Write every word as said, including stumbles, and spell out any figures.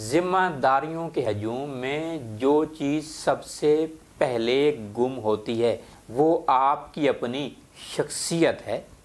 जिम्मेदारियों के हजूम में जो चीज़ सबसे पहले गुम होती है वो आपकी अपनी शख्सियत है।